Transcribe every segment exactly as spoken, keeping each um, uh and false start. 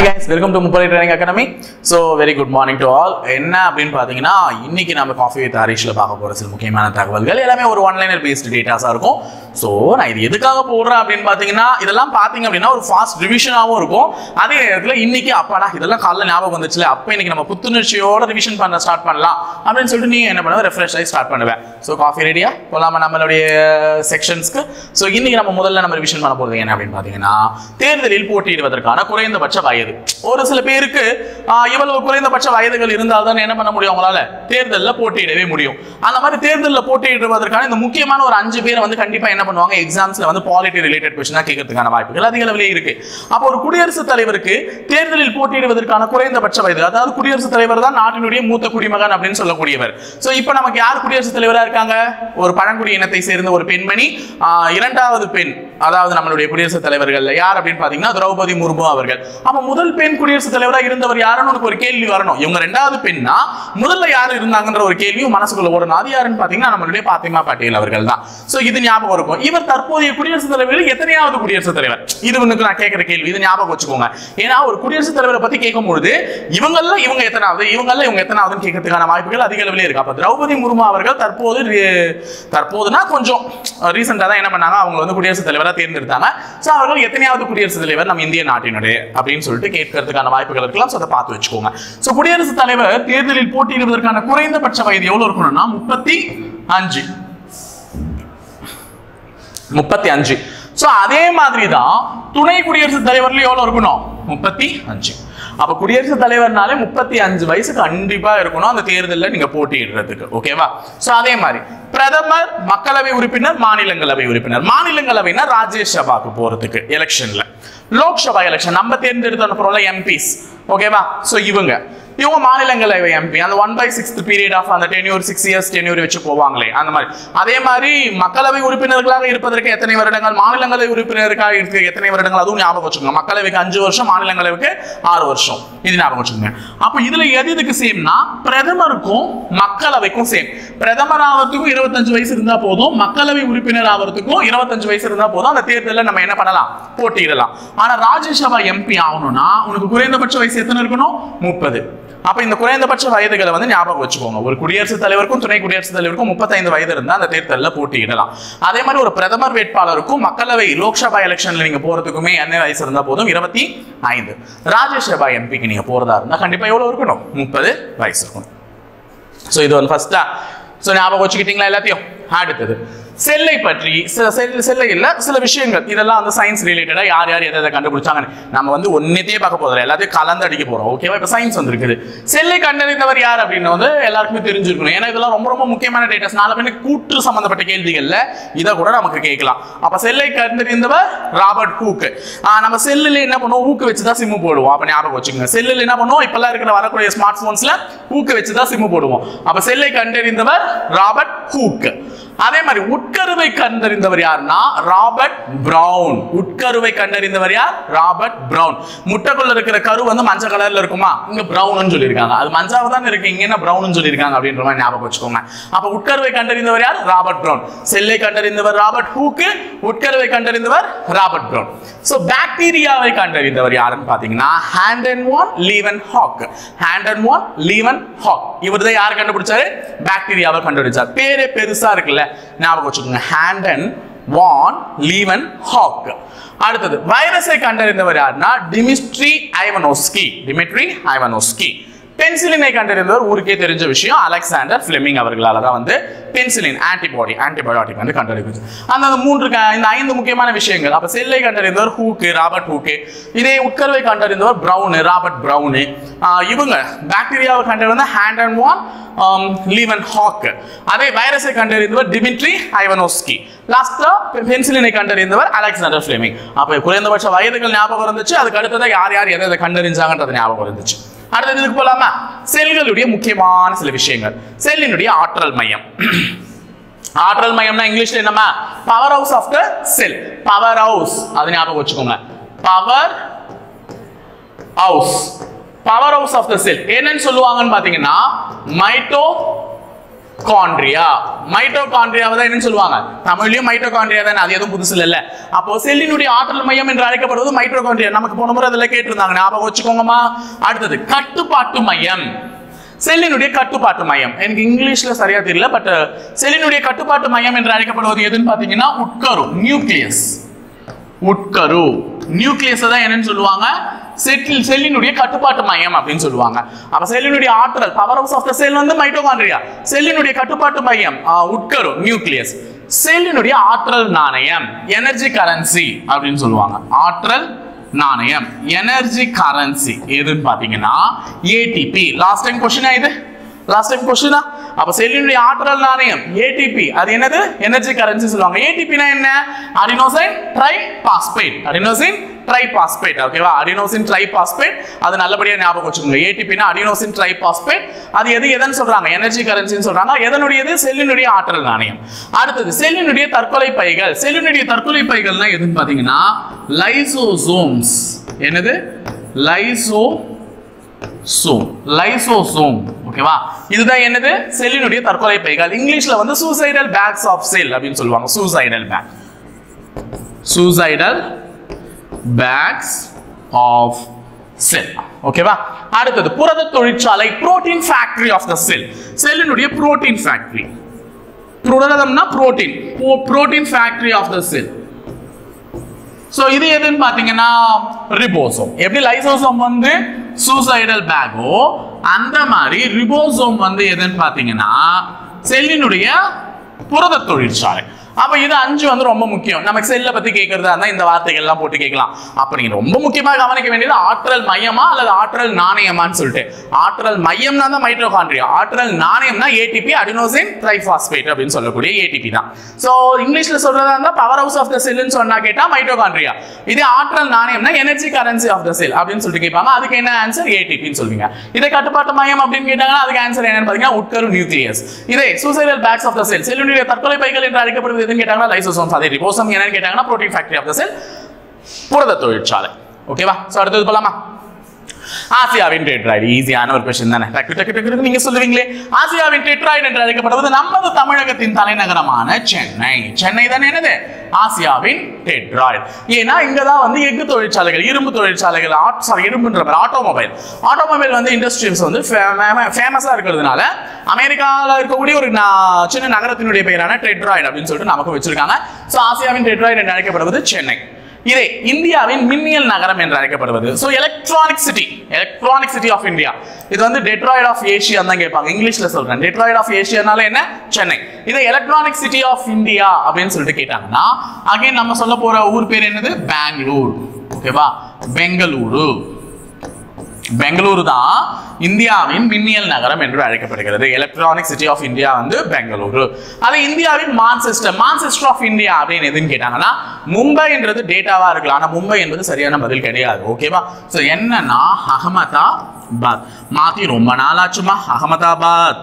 guys, welcome to Mupari Training Academy. So very good morning to all. என்ன அப்படினு பாத்தீங்கன்னா இன்னைக்கு நம்ம காஃபி வித் ஹரிஷ்ல பார்க்க போற சில முக்கியமான தகவல்கள் எல்லாமே ஒரு ஒன் லைனர் பேஸ்ட் டேட்டாஸா இருக்கும். சோ நான் இது எதுக்காக போடுறேன் அப்படினு பாத்தீங்கன்னா இதெல்லாம் பாத்தீங்க அப்படினா ஒரு ஃபாஸ்ட் ரிவிஷனாவும் இருக்கும். அதே நேரத்துல இன்னைக்கு அப்பாடா இதெல்லாம் காலைல ஞாபகம் வந்துச்சுல அப்ப இன்னைக்கு நம்ம புத்துணர்ச்சியோட ரிவிஷன் பண்ண ஸ்டார்ட் பண்ணலாம் அப்படினு சொல்லிட்டு நீங்க என்ன பண்ணுவ ரெஃப்ரெஷ் ஆகி ஸ்டார்ட் பண்ணுவேன். சோ காஃபி ரெடியா போலாமா நம்மளுடைய செக்ஷன்ஸ்க்கு. சோ இன்னைக்கு நம்ம முதல்ல நம்ம ரிவிஷன் பண்ண போறது என்ன அப்படினு பாத்தீங்கன்னா தேர்தலில் போட்டியிடுவதற்கான குறைந்தபட்ச வயது. ஒரு சில பேருக்கு இவ்வளவு குறைந்தபட்ச வயதுகள் இருந்தால் தான் என்ன பண்ண முடியும் அவங்களால தேர்தலில் போட்டியிடவே முடியும். அந்த மாதிரி தேர்தலில் போட்டியிடுவதற்கான இந்த முக்கியமான ஒரு அஞ்சு பேரை வந்து கண்டிப்பா என்ன பண்ணுவாங்க எக்ஸாம்ஸ்ல வந்து பாலிட்டி ரிலேட்டட் கொஸ்டினா கேட்கறதுக்கான வாய்ப்புகள் அதிக அளவிலே இருக்கு. அப்போ ஒரு குடியரசுத் தலைவருக்கு தேர்தலில் போட்டியிடுவதற்கான குறைந்தபட்ச வயது, அதாவது குடியரசுத் தலைவர் தான் நாட்டினுடைய மூத்த குடிமகன் அப்படின்னு சொல்லக்கூடியவர். சோ இப்போ நமக்கு யார் குடியரசுத் தலைவரா இருக்காங்க? ஒரு பழங்குடி இனத்தை சேர்ந்த ஒரு பெண்மணி, இரண்டாவது பெண், அதாவது நம்மளுடைய குடியரசுத் தலைவர்கள் யார் அப்படின்னு பாத்தீங்கன்னா திரௌபதி முர்மு அவர்கள். அப்ப முதல் பெண் குடியரசுத் தலைவராக இருந்தவர் யாருன்னு உனக்கு ஒரு கேள்வி வரணும். இவங்க ரெண்டாவது பெண்ணா முதல்ல யாரு இருந்தாங்கன்ற ஒரு கேள்வியும் மனசுக்குள்ள ஓடணும். அது யாருன்னு பாத்தீங்கன்னா நம்மளுடைய பாத்திமா பட்டேல் அவர்கள் தான். சோ இது ஞாபகம் இருக்கும். இவர் தற்போதைய குடியரசுத் தலைவர்கள் எத்தனையாவது குடியரசுத் தலைவர்? இது உனக்கு நான் கேட்கிற கேள்வி, இது ஞாபகம் வச்சுக்கோங்க. ஏன்னா ஒரு குடியரசுத் தலைவரை பத்தி கேட்கும் பொழுது இவங்கள இவங்க எத்தனாவது இவங்கள இவங்க எத்தனாவதுன்னு கேட்கறதுக்கான வாய்ப்புகள் அதிக அளவிலே இருக்கு. அப்ப திரௌபதி முர்மு அவர்கள் தற்போது தற்போதுனா கொஞ்சம் ரீசெண்டா தான் என்ன பண்ணாங்க, அவங்க வந்து குடியரசுத் தலைவரா தேர்ந்தெடுத்தாங்க. சோ அவர்கள் எத்தனையாவது குடியரசுத் தலைவர் நம்ம இந்திய நாட்டினுடைய அப்படின்னு சொல்லிட்டு கேட்கறதுக்கான வாய்ப்புகள் இருக்கலாம். சோ அதை பார்த்து வச்சுக்கோங்க. சோ குடியரசுத் தலைவர் தேர்தலில் போட்டியிடுவதற்கான குறைந்தபட்ச வயது எவ்வளவு இருக்கணும்னா முப்பத்தி அஞ்சு முப்பத்தி அஞ்சு. சோ அதே மாதிரி தான் துணை குடியரசுத் தலைவர்ல எவ்வளவு இருக்கணும்? முப்பத்தி அஞ்சு. அப்ப குடியரசுத் தலைவர்னாலே முப்பத்தி அஞ்சு வயசு கண்டிப்பா இருக்கணும் அந்த தேர்தலில் நீங்க போட்டியிடுறதுக்கு. ஓகேவா? சோ அதே மாதிரி பிரதமர், மக்களவை உறுப்பினர், மாநிலங்களவை உறுப்பினர். மாநிலங்களவைனா ராஜ்யசபாக்கு போறதுக்கு எலெக்ஷன்ல, லோக்சபா எலெக்ஷன் நம்ம தேர்ந்தெடுத்து அனுப்புறோம்ல எம்பிஸ். ஓகேவா? சோ இவங்க இவங்க மாநிலங்களவை எம்பி அந்த one by sixth period of அந்த டென்யூர் சிக்ஸ் இயர்ஸ் டென்யூர் வச்சு போவாங்களே அந்த மாதிரி. அதே மாதிரி மக்களவை உறுப்பினர்களாக இருப்பதற்கு எத்தனை வருடங்கள், மாநிலங்களவை உறுப்பினருக்காக இருக்க எத்தனை வருடங்கள், அதுவும் ஞாபகம் வச்சுக்கோங்க. மக்களவைக்கு அஞ்சு வருஷம், மாநிலங்களவைக்கு ஆறு வருஷம். இது ஞாபகம் வச்சுக்கோங்க. அப்ப இதுல எது எதுக்கு சேம்னா பிரதமருக்கும் மக்களவைக்கும் சேம். பிரதமர் ஆகிறதுக்கும் இருபத்தஞ்சு வயசு இருந்தா போதும், மக்களவை உறுப்பினர் ஆகிறதுக்கும் இருபத்தஞ்சு வயசு இருந்தா போதும். அந்த தேர்தலில் நம்ம என்ன பண்ணலாம்? போட்டியிடலாம். ஆனா ராஜ்யசபா எம்பி ஆகணும்னா உனக்கு குறைந்தபட்ச வயசு எத்தனை இருக்கணும்? முப்பது. அப்ப இந்த குறைந்தபட்ச வயதுகளை வந்து ஞாபகம் வச்சுக்கோங்க. ஒரு குடியரசுத் தலைவருக்கும் துணை குடியரசுத் தலைவருக்கும் முப்பத்தைந்து வயது இருந்தா அந்த தேர்தலில் போட்டியிடலாம். அதே மாதிரி ஒரு பிரதமர் வேட்பாளருக்கும் மக்களவை லோக்சபா எலெக்ஷன்ல நீங்க போறதுக்குமே என்ன வயசு இருந்தா போதும்? இருபத்தி ஐந்து. ராஜ்யசபா எம்பிக்கு நீங்க போறதா இருந்தா கண்டிப்பா எவ்வளவு இருக்கணும்? முப்பது வயசு இருக்கணும். சோ இது வந்து ஃபர்ஸ்டா. சோ ஞாபகம் வச்சுக்கிட்டீங்களா எல்லாத்தையும்? அடுத்தது செல்லை பற்றி சில செல்லை இல்ல சில விஷயங்கள், இதெல்லாம் வந்து சயின்ஸ் ரிலேட்டடா யார் யார் எதை கண்டுபிடிச்சாங்க நம்ம வந்து ஒன்னத்தையே பார்க்க போறோம், எல்லாத்தையும் கலந்து அடிக்க போறோம். ஓகேவா? இப்ப சயின்ஸ் வந்துருக்குது. செல்லை கண்டறிந்தவர் யார் அப்படின்னு வந்து எல்லாருக்குமே தெரிஞ்சிருக்கணும். ஏன்னா இதெல்லாம் ரொம்ப ரொம்ப முக்கியமான டேட்டாஸ். நாலு பேருக்கு கூற்று சம்பந்தப்பட்ட கேள்விகள்ல இதை கூட நமக்கு கேட்கலாம். அப்ப செல்லை கண்டறிந்தவர் ராபர்ட் ஹூக். நம்ம செல்லுல என்ன பண்ணுவோம்? ஊக்கு வச்சுதான் சிம்மு போடுவோம். அப்ப ஞாபகம் வச்சுக்கோங்க. செல்லுல என்ன பண்ணுவோம்? இப்பெல்லாம் இருக்கிற வரக்கூடிய ஸ்மார்ட் போன்ஸ்ல ஊக்கு வச்சுதான் சிம்மு போடுவோம். அப்ப செல்லை கண்டறிந்தவர் ராபர்ட் ஹூக். அதே மாதிரி உட்கருவை கண்டறிந்தவர் யாருன்னா ராபர்ட் பிரவுன். உட்கருவை கண்டறிந்தவர் யார்? Robert brown. முட்டைக்குள்ள இருக்கிற கரு வந்து மஞ்சள் கலர்ல இருக்குமா, இங்க பிரவுன் சொல்லியிருக்காங்க. அது மஞ்சாவை தான் இருக்கு, இங்க என்ன பிரவுன் சொல்லியிருக்காங்க அப்படின்ற மாதிரி ஞாபகம் வச்சுக்கோங்க. அப்ப உட்கருவை கண்டறிந்தவர் யார்? Robert Brown. செல்லை கண்டறிந்தவர் ராபர்ட் ஹூக், உட்கருவை கண்டறிந்தவர் ராபர்ட் பிரவுன். சோ பாக்டீரியாவை கண்டறிந்தவர் யாருன்னு பாத்தீங்கன்னா ஹாண்டன் வான் லீவன்ஹாக். ஹாண்டன் வான் லீவன்ஹாக் இவர் தான் யார் கண்டுபிடிச்சாரு? பாக்டீரியாவை கண்டுபிடிச்சார். பேரே பெருசா இருக்குல்ல, ஞாபகம் வச்சுக்கோங்க. ஹாண்டன் வான் லீவன்ஹாக். அடுத்தது வைரஸை கண்டறிந்தவர் யாருன்னா டிமிட்ரி ஐவனோஸ்கி. Dmitri Ivanovsky. பென்சிலினை கண்டறிந்தவர் ஊருக்கே தெரிஞ்ச விஷயம், அலெக்சாண்டர் ஃபிளெமிங் அவர்களால தான் வந்து பென்சிலின் ஆன்டிபாடி ஆன்டிபயோட்டிக் வந்து கண்டறிந்தது. அந்த மூன்று இந்த ஐந்து முக்கியமான விஷயங்கள். அப்ப செல்லை கண்டறிந்தவர் ஹூக், ராபர்ட் ஹூக். இதே உட்கருவை கண்டறிந்தவர் பிரவுன், ராபர்ட் பிரவுன். இவங்க பாக்டீரியாவை கண்டறிந்த ஹாண்டன் வான் லீவன்ஹாக். அதே வைரஸை கண்டறிந்தவர் டிமிட்ரி ஐவனோஸ்கி. லாஸ்டா பென்சிலினை கண்டறிந்தவர் அலெக்சாண்டர் ஃபிளெமிங். அப்ப குறைந்தபட்ச வயதுகள் ஞாபகம் இருந்துச்சு. அதுக்கு அடுத்ததான் யார் யார் எதை கண்டறிஞ்சாங்கன்றது ஞாபகம் இருந்துச்சு. அடுத்தது இதுக்கு போலாமா? செல்களுடைய முக்கியமான சில விஷயங்கள். செல்லினுடைய ஆற்றல் மையம். ஆற்றல் மையம்னா இங்கிலீஷ்ல என்னமா? Power house of the cell. Power house அது ஞாபகம் வச்சுக்கோங்க. Power house power house of the cell என்னன்னு சொல்லுவாங்கன்னு பாத்தீங்கன்னா மைட்டோ காண்ட்ரியா. மைட்டோகாண்ட்ரியாவை தான் என்னன்னு சொல்லுவாங்க, தமிழ்லயும் மைட்டோகாண்ட்ரியா தானே, அது எதுவும் புதுசு இல்ல. அப்போ செல்லினுடைய ஆற்றல் மையம் என்று அழைக்கப்படுவது மைட்டோகாண்ட்ரியா. நமக்கு போன முறை அதில் கேட்டிருந்தாங்க, ஞாபகம் வச்சுக்கோங்கம்மா. அடுத்தது கட்டுப்பாட்டு மையம். செல்லினுடைய கட்டுப்பாட்டு மையம் எனக்கு இங்கிலீஷ்ல சரியா தெரியல, பட் செல்லினுடைய கட்டுப்பாட்டு மையம் என்று அழைக்கப்படுவது எதுன்னு பாத்தீங்கன்னா உட்கரு, நியூக்ளியஸ். உட்கரு நியூக்ளியஸ் தான் என்னன்னு சொல்லுவாங்க, செல் செல்லினுடைய கட்டுப்பாட்டு மையம் அப்படின்னு சொல்லுவாங்க. அப்ப செல்லினுடைய ஆற்றல், power house of the cell வந்து மைட்டோகாண்ட்ரியா. செல்லினுடைய கட்டுப்பாட்டு மையம் உட்கரு, நியூக்ளியஸ். செல்லினுடைய ஆற்றல் நாணயம், எனர்ஜி கரன்சி அப்படின்னு சொல்லுவாங்க. ஆற்றல் நாணயம், எனர்ஜி கரன்சி எதுன்னு பாத்தீங்கன்னா ஏடிபி. லாஸ்ட் டைம் क्वेश्चन இது, லாஸ்ட் டைம் क्वेश्चन. அப்ப செல்லினுடைய ஆற்றல் நாணயம் ஏடிபி, அது என்னது, எனர்ஜி கரன்சி சொல்லுவாங்க. ஏடிபினா என்ன, அடினோசின் ட்ரைபாஸ்பேட். அடினோசின் ட்ரைபாஸ்பேட், ஓகேவா. அடினோசின் ட்ரைபாஸ்பேட், அது நல்லபடியா ஞாபகம் வச்சுக்கோங்க. ஏடிபினா அடினோசின் ட்ரைபாஸ்பேட். அது எது எதுன்னு சொல்றாங்க, எனர்ஜி கரன்சின்னு சொல்றாங்க. எதனுடையது, செல்லினுடைய ஆற்றல் நாணயம். அடுத்தது செல்லினுடைய தற்கொலை பைகள். செல்லினுடைய தற்கொலை பைகள்னா எதுன்னு பாத்தீங்கன்னா லைசோசோம்ஸ். என்னது, லைசோ சோம், லைசோசோம், ஓகேவா. இதுதான் என்னது, செல்லினுடைய தற்கொலை பைகள். இங்கிலீஷ்ல வந்து சூசைடல் பேக்ஸ் ஆஃப் செல் அப்படின்னு சொல்லுவாங்க. Suicidal bag, suicidal bags of cell, ஓகேவா. அடுத்தது புரத தொழிற்சாலை, protein factory of the cell. செல்லினுடைய புரோட்டீன் ஃபேக்டரி. புரதம்னா protein, protein factory of the cell. So இது எதுன்னு பாத்தீங்கன்னா ரிபோசோம். எப்படி லைசோசோம் வந்து சூசைடல் பேக்கோ, அந்த மாதிரி ரிபோசோம் வந்து எதுன்னு பாத்தீங்கன்னா செல்லினுடைய புரத தொழிற்சாலை. அப்ப இது அஞ்சு வந்து ரொம்ப முக்கியம். நமக்கு செல்ல பத்தி கேட்கறதா இருந்தா இந்த வார்த்தைகள் எல்லாம் போட்டு கேட்கலாம். அப்ப நீங்க ரொம்ப முக்கியமா கவனிக்க வேண்டியது ஆற்றல் மையமா அல்லது ஆற்றல் நாணயமான்னு சொல்லிட்டு. ஆற்றல் மையம்னா தான் மைட்டோகாண்ட்ரியா, ஆற்றல் நாணயம்னா ஏடிபி, அடினோசின் ட்ரைபாஸ்பேட் அப்படின்னு சொல்லக்கூடிய ஏடிபி தான். சோ இங்கிலீஷ்ல சொல்றதா இருந்தா பவர் ஹவுஸ் ஆஃப் தி செல்னு சொன்னா கேட்டா மைட்டோகாண்ட்ரியா. இதே ஆற்றல் நாணயம்னா energy currency of the cell அப்படின்னு சொல்லிட்டு கேட்பாங்க. அதுக்கு என்ன ஆன்சர், ஏடிபின்னு சொல்வீங்க. இதே கட்டுப்பாட்டு மையம் அப்படின்னு கேட்டாங்கன்னா அதுக்கு ஆன்சர் என்னன்னு பாத்தீங்கன்னா உட்கரு, நியூக்ளியஸ். இதே suicidal bags of the cell, செல்லுடைய தற்கொலை பைகள் என்று அழைக்கப்படுவது எதுன்னு கேட்டாங்கன்னா லைசோசோம்ஸ். அதே ரிபோசோம் என்னன்னு கேட்டாங்கன்னா protein factory of the cell, புரத தொழிற்சாலை, ஓகேவா. சோ அடுத்து போலாமா. ஆசியாவின் டெட்ராய்டு, ஈஸியான ஒரு क्वेश्चन தானே, டக்கு டக்கு டக்கு நீங்க சொல்லுவீங்களே. ஆசியாவின் டெட்ராய்டு என்று அழைக்கப்படுவது நமது தமிழகத்தின் தலைநகரமான சென்னை. சென்னை தான் என்னது, ஆசியாவின் டெட்ராய்டு. ஏன்னா இங்க தான் வந்து எஃகு தொழிற்சாலைகள், இரும்பு தொழிற்சாலைகள், சாரி இரும்புன்ற மாதிரி ஆட்டோமொபைல், ஆட்டோமொபைல் வந்து இண்டஸ்ட்ரீஸ் வந்து ஃபேமஸா இருக்கிறதுனால அமெரிக்காவில் இருக்கக்கூடிய ஒரு சின்ன நகரத்தினுடைய பெயரான டெட்ராய்டு அப்படின்னு சொல்லிட்டு நமக்கு வச்சிருக்காங்க. சோ ஆசியாவின் டெட்ராய்டு என்று அழைக்கப்படுவது சென்னை. இதே இந்தியாவின் மின்னியல் நகரம் என்று அழைக்கப்படுவது, so electronic city, electronic city of India. இது வந்து டெட்ராய்டு ஆஃப் ஏசியா தான் கேட்பாங்க. இங்கிலீஷ்ல சொல்றேன், டெட்ராய்டு ஆஃப் ஏசியானால என்ன, சென்னை. இதை எலக்ட்ரானிக் சிட்டி ஆஃப் இந்தியா அப்படின்னு சொல்லிட்டு கேட்டாங்கன்னா அகைன் நம்ம சொல்ல போற ஊர் பேர் என்னது, பெங்களூர், ஓகேவா. பெங்களூரு, பெங்களூரு தான் இந்தியாவின் மின்னியல் நகரம் என்று அழைக்கப்படுகிறது. எலக்ட்ரானிக் சிட்டி ஆஃப் இந்தியா வந்து பெங்களூரு. அது இந்தியாவின் மான்செஸ்டர், மான்செஸ்டர் ஆஃப் இந்தியா அப்படின்னு எதுன்னு கேட்டாங்கன்னா மும்பை என்றது டேட்டாவா இருக்கலாம், ஆனா மும்பை என்பது சரியான பதில் கிடையாது, ஓகேவா. சோ என்னன்னா அகமதாபாத். மாத்தி ரொம்ப நாளாச்சுமா, அகமதாபாத்.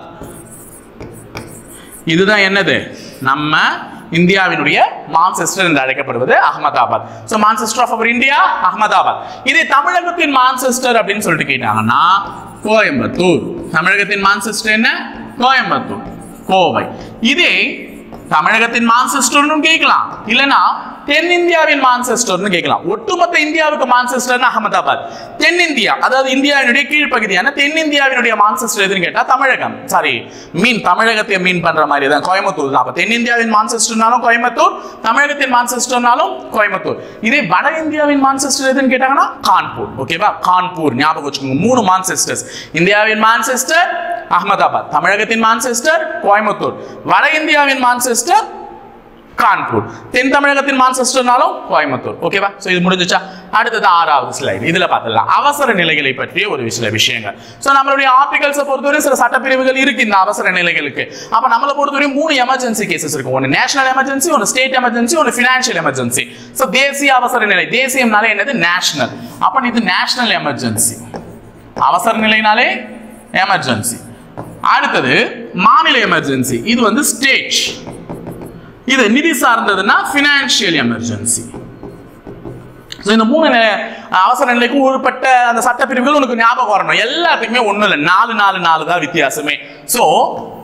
இதுதான் என்னது, நம்ம இந்தியாவினுடைய மான்செஸ்டர் என்று அழைக்கப்படுவது Ahmedabad. So Manchester of our India Ahmedabad. இதே தமிழகத்தின் மான்செஸ்டர் அப்படின்னு சொல்லிட்டு கேட்டாங்கன்னா கோயம்புத்தூர். தமிழகத்தின் மான்செஸ்டர் என்ன, கோயம்புத்தூர், கோவை. இதே தமிழகத்தின் மான்செஸ்டர்னு கேட்கலாம், இல்லனா தென்னிந்தியாவின் மான்செஸ்டர்னு கேட்கலாம். ஒட்டுமொத்த இந்தியாவுக்கு மான்செஸ்டர்னா அகமதாபாத். தென்னிந்தியா, அதாவது இந்தியாவினுடைய கீழ்ப்பகுதியான தென்னிந்தியாவினுடைய மான்செஸ்டர் எதுன்னு கேட்டா தமிழகம், சாரி மீன், தமிழகத்தை மீன் பண்ற மாதிரி தான் கோயம்புத்தூர் தான். அப்ப தென்னிந்தியாவின் மான்செஸ்டர்னாலும் கோயம்புத்தூர், தமிழகத்தின் மான்செஸ்டர்னாலும் கோயம்புத்தூர். இதே வட இந்தியாவின் மான்செஸ்டர் எதுன்னு கேட்டாங்கன்னா கான்பூர், ஓகேவா. கான்பூர் ஞாபகம் வச்சுக்கோங்க. மூணு மான்செஸ்டர்ஸ், இந்தியாவின் மான்செஸ்டர் அகமதாபாத், தமிழகத்தின் மான்செஸ்டர் கோயம்புத்தூர், வட இந்தியாவின் மான்செஸ்டர் கான்பூர், தென் தமிழகத்தின் மான்செஸ்டர்னாலும் கோயம்புத்தூர், ஓகேவா. சோ இது முடிஞ்சுச்சா. அடுத்தது ஆறாவது ஸ்லைடு. இதுல பார்த்தலாம் அவசர நிலைகளை பற்றிய ஒரு சில விஷயங்கள். சோ நம்மளுடைய ஆர்டிகல்ஸை பொறுத்தவரை சில சட்டப்பிரிவுகள் இருக்கு இந்த அவசர நிலைகளுக்கு. அப்ப நம்மளை பொறுத்தவரை மூணு எமர்ஜென்சி கேசஸ் இருக்கு. ஒன்னு நேஷனல் எமர்ஜென்சி, ஒன்னு ஸ்டேட் எமர்ஜென்சி, ஒன்னு பினான்சியல் எமர்ஜென்சி. சோ தேசிய அவசர நிலை, தேசியம்னாலே என்னது, நேஷனல். அப்ப இது நேஷனல் எமர்ஜென்சி. அவசர நிலைனாலே எமர்ஜென்சி. அடுத்தது மாநில எமர்ஜென்சி, இது வந்து ஸ்டேட். இது நிதி சார்ந்ததுன்னா பினான்சியல் எமர்ஜென்சி. இந்த மூணு அவசர நிலைக்கு உட்பட்ட அந்த சட்டப்பிரிவுகள் உனக்கு ஞாபகம் வரணும். எல்லாத்துக்குமே ஒண்ணு இல்லை, நாலு நாலு நாலு தான் வித்தியாசமே. சோ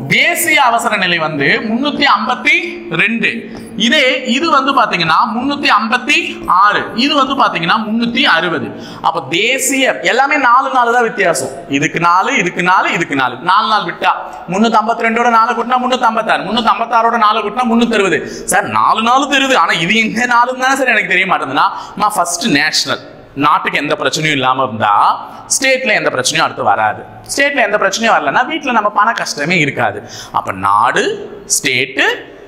தேசிய அவசர நிலை வந்து முன்னூத்தி ஐம்பத்தி ரெண்டு. இதே இது வந்து பாத்தீங்கன்னா முன்னூத்தி ஐம்பத்தி ஆறு, இது வந்து பாத்தீங்கன்னா முன்னூத்தி அறுபது. அப்ப தேசிய எல்லாமே நாலு நாலு தான் வித்தியாசம். இதுக்கு நாலு, இதுக்கு நாலு, இதுக்கு நாலு, நாலு நாள் விட்டா முன்னூத்தி ஐம்பத்தி ரெண்டோட நாலு கூட்டினா முன்னூத்தி ஐம்பத்தி ஆறு, முன்னூத்தி ஐம்பத்தி ஆறோட நாலு கூட்டினா முன்னூத்தி அறுபது. சார் நாலு நாலு தெரியுது, ஆனா இது எங்க நாலு தானே சார் எனக்கு தெரிய மாட்டேங்குதுன்னா, ஃபர்ஸ்ட் நேஷனல் நாட்டுக்கு எந்த பிரச்சனையும் இல்லாம இருந்தா ஸ்டேட்ல எந்த பிரச்சனையும் அடுத்து வராது. ஸ்டேட்ல எந்த பிரச்சனையும் வரலன்னா வீட்டுல நம்ம பண கஷ்டமே இருக்காது. அப்ப நாடு, ஸ்டேட்டு,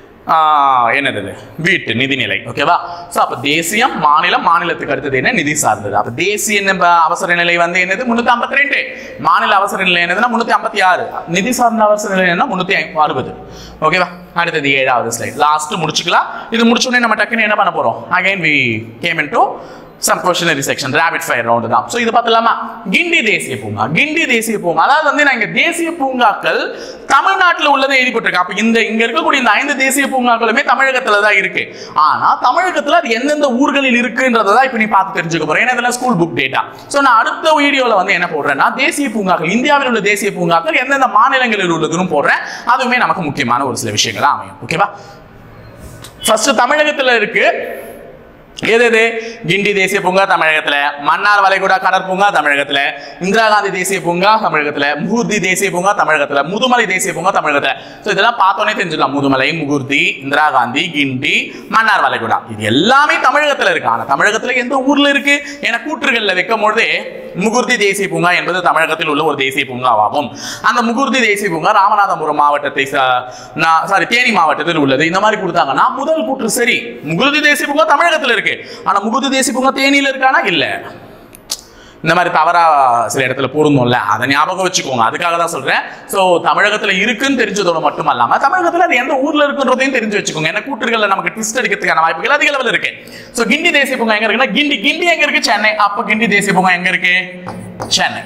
என்னது வீட்டு நிதிநிலை. ஓகேவா? சோ அப்ப தேசியம், மாநிலம், மாநிலத்துக்கு அடுத்தது என்ன நிதி சார்ந்தது. அப்ப தேசிய அவசர நிலை வந்து என்னது முன்னூத்தி ஐம்பத்தி ரெண்டு, மாநில அவசர நிலை என்னதுன்னா முன்னூத்தி ஐம்பத்தி ஆறு, நிதி சார்ந்த அவசர நிலை என்ன முன்னூத்தி அறுபது. ஓகேவா? அடுத்தது ஏழாவது ஸ்லைட், லாஸ்ட் முடிச்சுக்கலாம். இது முடிச்ச உடனே நம்ம டக்குன்னு என்ன பண்ண போறோம், again we came into some questionnaire section, rapid fire round தான். சோ இது பார்த்தலாமா, கிண்டி தேசிய பூங்கா. கிண்டி தேசிய பூங்கா அதாவது வந்து நான் இங்க தேசிய பூங்காக்கள் தமிழ்நாட்டில் உள்ளதை எழுதி போட்டிருக்கேன். அப்ப இந்த இங்க இருக்கக்கூடிய இந்த ஐந்து தேசிய பூங்காக்களுமே தமிழகத்துல தான் இருக்கு. ஆனா தமிழகத்துல அது எந்தெந்த ஊர்களில் இருக்குன்றதை தான் இப்ப நீ பார்த்து தெரிஞ்சுக்க போறேன். ஏன்னா இதெல்லாம் ஸ்கூல் புக் டேட்டா. சோ நான் அடுத்த வீடியோல வந்து என்ன போடுறேன்னா தேசிய பூங்காக்கள், இந்தியாவில் உள்ள தேசிய பூங்காக்கள் எந்தெந்த மாநிலங்களில் உள்ளதுன்னு போடுறேன். அதுவுமே நமக்கு முக்கியமான ஒரு சில விஷயங்களா அமையும். ஓகேவா? ஃபர்ஸ்ட் தமிழகத்துல இருக்கு எது எது, கிண்டி தேசிய பூங்கா தமிழகத்துல, மன்னார் வளைகுடா கடற்பூங்கா தமிழகத்துல, இந்திரா காந்தி தேசிய பூங்கா தமிழகத்துல, முகுர்தி தேசிய பூங்கா தமிழகத்துல, முதுமலை தேசிய பூங்கா தமிழகத்துல. சோ இதெல்லாம் பார்த்தோன்னே தெரிஞ்சுக்கலாம், முதுமலை, முகுர்தி, இந்திரா காந்தி, கிண்டி, மன்னார் வளைகுடா இது எல்லாமே தமிழகத்துல இருக்கு. ஆனா தமிழகத்துல எந்த ஊர்ல இருக்கு என கூற்றுகள்ல வைக்கும் பொழுது முகுர்தி தேசிய பூங்கா என்பது தமிழகத்தில் உள்ள ஒரு தேசிய பூங்காவாகும். அந்த முகுர்தி தேசிய பூங்கா ராமநாதபுரம் மாவட்டத்தை சாரி தேனி மாவட்டத்தில் உள்ளது. இந்த மாதிரி கொடுத்தாங்கன்னா முதல் கூற்று சரி, முகுர்தி தேசிய பூங்கா தமிழகத்தில் இருக்கு. ஆனா முகுர்தி தேசிய பூங்கா தேனியில இருக்கானா இல்ல, இந்த மாதிரி தவறா சில இடத்துல பொருந்தும்ல, அதை ஞாபகம் வச்சுக்கோங்க. அதுக்காக தான் சொல்றேன். சோ தமிழகத்துல இருக்குன்னு தெரிஞ்சதோட மட்டும் அல்லாம தமிழகத்துல அது எந்த ஊர்ல இருக்குன்றதையும் தெரிஞ்சு வச்சுக்கோங்க. ஏன்னா கூற்றுகள்ல நமக்கு ட்விஸ்ட் அடிக்கிறதுக்கான வாய்ப்புகள் அதிக அளவில் இருக்கு. சோ கிண்டி தேசிய பூங்கா எங்க இருக்குன்னா கிண்டி கிண்டி எங்க இருக்கு, சென்னை. அப்ப கிண்டி தேசிய பூங்கா எங்க இருக்கு, சென்னை.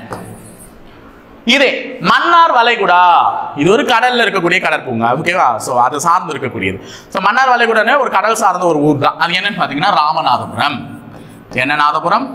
இதே மன்னார் வளைகுடா இது ஒரு கடல்ல இருக்கக்கூடிய கடற்பூங்கா. ஓகேவா? சோ அது சார்ந்து இருக்கக்கூடியது. சோ மன்னார் வளைகுடானே ஒரு கடல் சார்ந்த ஒரு ஊர் தான். அது என்னன்னு பாத்தீங்கன்னா ராமநாதபுரம். என்ன நாதபுரம்,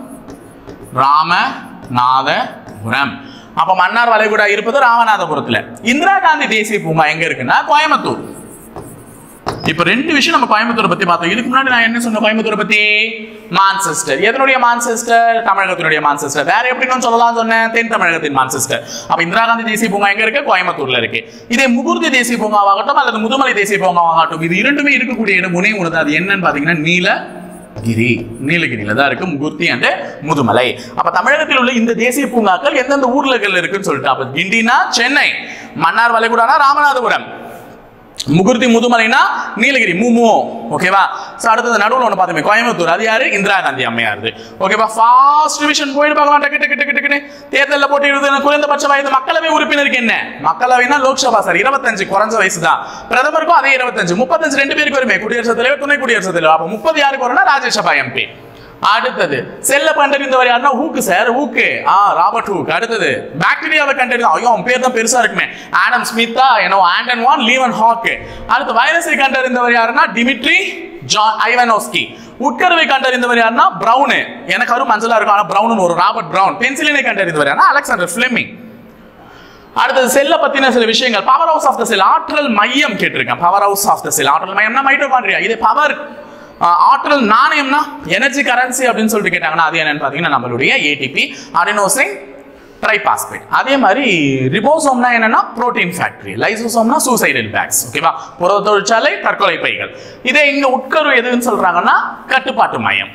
ராமநாதபுரம். அப்ப மன்னார் வளைகுடா இருப்பது ராமநாதபுரத்துல. இந்திரா காந்தி தேசிய பூங்கா எங்க இருக்குன்னா கோயம்புத்தூர். இப்ப ரெண்டு விஷயம் நம்ம கோயம்புத்தூரை பத்தி பார்த்தோம். இதுக்கு முன்னாடி நான் என்ன சொன்ன கோயம்புத்தூரை பத்தி, மான்செஸ்டர். எதனுடைய மான்செஸ்டர், தமிழகத்தினுடைய மான்செஸ்டர். வேற எப்படின்னு சொல்லலாம் சொன்னேன், தென் தமிழகத்தின் மான்செஸ்டர். அப்ப இந்திரா காந்தி தேசிய பூங்கா எங்க இருக்கு, கோயம்புத்தூர்ல இருக்கு. இதே முகுர்தி தேசிய பூங்காவாகட்டும் அல்லது முதுமலை தேசிய பூங்காவாகட்டும் இது இரண்டுமே இருக்கக்கூடிய இடம் ஒரே ஒன்று. அது என்னன்னு பாத்தீங்கன்னா நீலகிரி. நீலகிரியில தான் இருக்கு முகுர்தி அண்ட் முதுமலை. அப்ப தமிழகத்தில் உள்ள இந்த தேசிய பூங்காக்கள் எந்தெந்த ஊர்லகள் இருக்குன்னு சொல்லிட்டு, அப்ப கிண்டினா சென்னை, மன்னார் வளைகுடானா ராமநாதபுரம், முகுர்தி முதுமலைனா நீலகிரி மூமோ. ஓகேவா? சோ அடுத்தது நடுவுல ஒண்ணு பாத்துமே கோயம்புத்தூர். அது யாரு, இந்திரா காந்தி அம்மையார். ஓகேவா? ஃபாஸ்ட் ரிவிஷன் போயிட்டு பார்க்கலாம். டக்கு டக்கு டக்கு டக்குன்னு தேர்தல்ல போட்டியிடுறது குறைந்தபட்ச வயது மக்களவை உறுப்பினருக்கு என்ன, மக்களவைனா லோக்சபா சார் இருபத்தஞ்சு குறைஞ்ச வயசு தான். பிரதமருக்கும் அதே இருபத்தஞ்சு, முப்பத்தஞ்சு ரெண்டு பேருக்கு வருமே, குடியரசுத் தலைவர் துணை குடியரசுத் தலைவர். அப்ப முப்பது யாருக்கு வரும்னா ராஜ்யசபா எம்பி. அடுத்தது செல்ல கண்டறிந்தவர் யாருன்னா ஹூக் சார், ஹூக் ஆ ராபர்ட் ஹூக். அடுத்தது பாக்டீரியாவை கண்டறிந்த, ஐயோ அவன் பேர் தான் பெருசா இருக்குமே, ஆடம் ஸ்மித்தா, ஏனோ ஆண்டன் வான் லீவன் ஹாக். அடுத்து வைரஸை கண்டறிந்தவர் யாருன்னா டிமிட்ரி ஜான் ஐவனோஸ்கி. உட்கருவை கண்டறிந்தவர் யாருன்னா பிரவுன். எனக்கு ஒரு மஞ்சளா இருக்கும் ஆனா பிரவுன் ஒரு ராபர்ட் பிரவுன். பென்சிலினை கண்டறிந்தவர் யாருன்னா அலெக்சாண்டர் ஃபிளெமிங். அடுத்தது செல்ல பத்தின சில விஷயங்கள், power house of the cell, ஆற்றல் மையம் கேட்டிருக்கேன். Power house of the cell, ஆற்றல் மையம்னா மைட்டோகாண்ட்ரியா. இது பவர் ஆற்றல் நாணயம்னா எனர்ஜி கரன்சி அப்படின்னு சொல்லிட்டு கேட்டாங்கன்னா அது என்னன்னு பாத்தீங்கன்னா நம்மளுடைய ஏடிபி அடினோசின் ட்ரைபாஸ்பேட். அதே மாதிரி ரிபோசோம்னா என்னன்னா புரோட்டீன் ஃபேக்டரி, லைசோசோம்னா சூசைடல் பேக்ஸ். ஓகேவா? புரத தொழிற்சாலை, தற்கொலை பைகள். இதே இங்க உட்கரு எதுன்னு சொல்றாங்கன்னா கட்டுப்பாட்டு மையம்.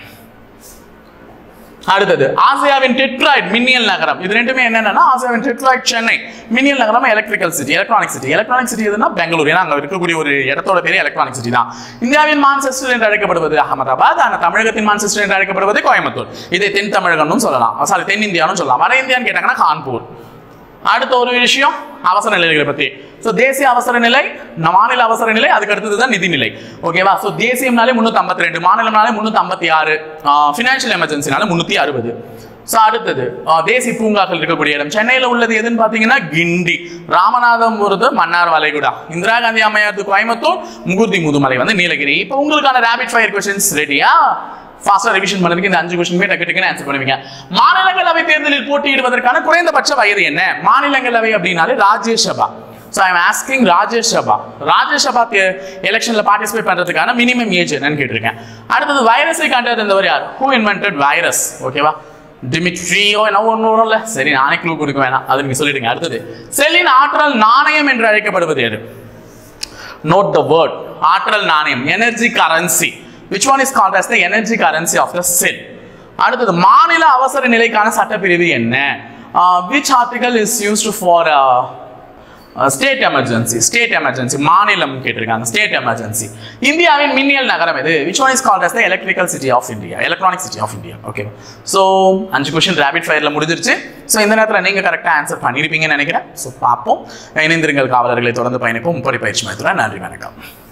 அடுத்தது ஆசியாவின் டெட்ராய்ட் மின்னியல் நகரம். இது ரெண்டுமே என்னன்னா ஆசியாவின் டெட்ராய்ட் சென்னை, மின்னியல் நகரம் electrical city, electronic city. Electronic city எதுனா பெங்களூர், ஏன்னா அங்க இருக்கக்கூடிய ஒரு இடத்தோட பேரு எலக்ட்ரானிக் சிட்டி தான். இந்தியாவின் மான்செஸ்டர் என்று அழைக்கப்படுவது அகமதாபாத், ஆனா தமிழகத்தின் மான்செஸ்டர் என்று அழைக்கப்படுவது கோயம்புத்தூர். இதை தென் தமிழகம்னு சொல்லலாம், சாரி தென் இந்தியான்னு சொல்லலாம். வட இந்தியான்னு கேட்டாங்கன்னா கான்பூர். அடுத்த ஒரு விஷயம் அவசர நிலைகளை பத்தி. சோ தேசிய அவசர நிலை, மாநில அவசர நிலை, அதுக்கு அடுத்தது தான் நிதிநிலை. ஓகேவா? சோ தேசியம்னாலே முன்னூத்தி ஐம்பத்தி ரெண்டு, மாநிலம்னாலே முன்னூத்தி ஐம்பத்தி ஆறு, பினான்சியல் எமர்ஜென்சினால முன்னூத்தி அறுபது. சோ அடுத்தது தேசிய பூங்காக்கள் இருக்கக்கூடிய இடம் சென்னையில உள்ளது எதுன்னு பாத்தீங்கன்னா கிண்டி, ராமநாதபுரம் மன்னார் வளைகுடா, இந்திரா காந்தி அம்மையார் கோயம்புத்தூர், முகுர்தி முதுமலை வந்து நீலகிரி. இப்போ உங்களுக்கான ரேபிட் ஃபயர் क्वेश्चंस ரெடியா? ஃபாஸ்டா ரிவிஷன் பண்ணதுக்கு இந்த அஞ்சு क्वेश्चन டக்கு டக்குன்னு ஆன்சர் பண்ணுவீங்க. மாநிலங்களவை தேர்தலில் போட்டியிடுவதற்கான குறைந்தபட்ச வயது என்ன? மாநிலங்களவை அப்படினாலே Rajya Sabha. So I am asking Rajya Sabha Rajya Sabha எலெக்ஷனில் பார்ட்டிசிபேட் பண்ணுறதுக்கான மினிமம் ஏஜ் என்னன்னு கேட்டிருக்கேன். அடுத்தது வைரஸை கண்டறிந்தவர் யார்? Who invented virus? ஓகேவா, டிமிட்ரியோ என்ன ஒன்றும் இல்லை, சரி நானே க்ளூ கொடுக்க வேணாம், அது நீங்க சொல்லிடுங்க. அடுத்தது செல்லின் ஆற்றல் நாணயம் என்று அழைக்கப்படுவது எது? Note the word. ஆற்றல் நாணயம், energy currency. which one is called as the energy currency of the cell? அடுத்தது மாநில அவசர நிலைக்கான சட்டப்பிரிவு என்ன? which article is used for uh, uh, state emergency? State emergency மாநிலம் கேட்டிருக்காங்க. State emergency. இந்தியாவின் மின்னியல் நகரம் எது? which one is called as the electrical city of India? Electronic city of India. Okay. So அஞ்சு क्वेश्चन ரேபிட் ஃபயர்ல முடிஞ்சிருச்சு. So இந்த நேரத்தில் நீங்க கரெக்டா ஆன்சர் பண்ணிருப்பீங்கன்னு நினைக்கிறேன். ஸோ பார்ப்போம். இணைந்திருங்கள் காவலர்களை தொடர்ந்து பயணிப்போம். முப்படை பயிற்சி மையத்துடன். நன்றி, வணக்கம்.